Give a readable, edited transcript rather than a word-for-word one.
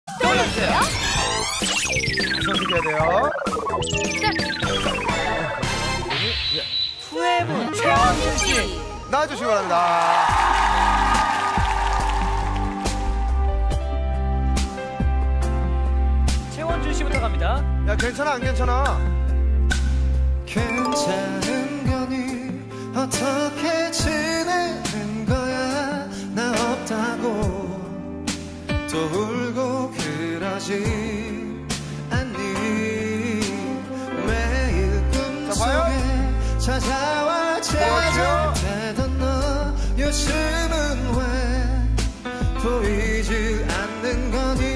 떠올려주세요. 선택해야 돼요. 투애브 최원준 씨. 나와주시기 바랍니다. 최원준 씨부터 갑니다. 야, 괜찮아, 안 괜찮아? 괜찮은 거니 어떻게 지내는 거야 나 없다고 또 울고 그러지 않니 매일 꿈속에 찾아와 찾아대던 너 요즘은 왜 보이지 않는 거니